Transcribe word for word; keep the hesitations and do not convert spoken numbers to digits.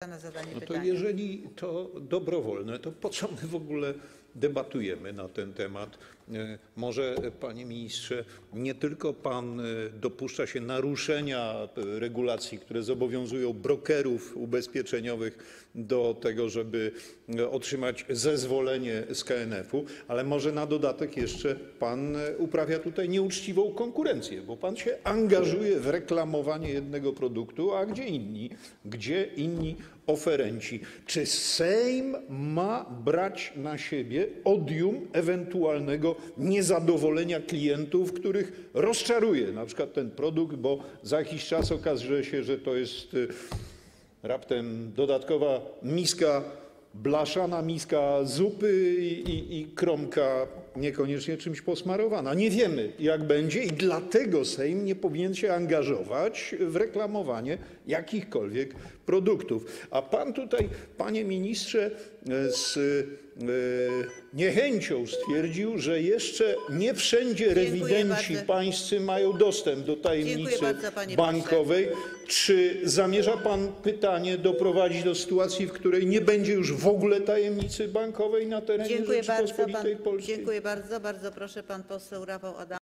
pana zadanie No to pytania. jeżeli to dobrowolne, to po co my w ogóle debatujemy na ten temat? Może, panie ministrze, nie tylko pan dopuszcza się naruszenia regulacji, które zobowiązują brokerów ubezpieczeniowych do tego, żeby otrzymać zezwolenie z K N F u, ale może na dodatek jeszcze pan uprawia tutaj nieuczciwą konkurencję, bo pan się angażuje w reklamowanie jednego produktu, a gdzie inni? Gdzie inni oferenci? Czy Sejm ma brać na siebie odium ewentualnego niezadowolenia klientów, których rozczaruje na przykład ten produkt, bo za jakiś czas okaże się, że to jest raptem dodatkowa miska, blaszana miska zupy i, i, i kromka niekoniecznie czymś posmarowana. Nie wiemy, jak będzie, i dlatego Sejm nie powinien się angażować w reklamowanie jakichkolwiek produktów. A pan tutaj, panie ministrze, z niechęcią stwierdził, że jeszcze nie wszędzie rewidenci pańscy mają dostęp do tajemnicy bardzo, bankowej. Czy zamierza pan, pytanie, doprowadzić do sytuacji, w której nie będzie już w ogóle tajemnicy bankowej na terenie Dziękuję bardzo, Rzeczypospolitej pan, Polskiej? Dziękuję bardzo. Bardzo proszę, pan poseł Rafał Adamczyk.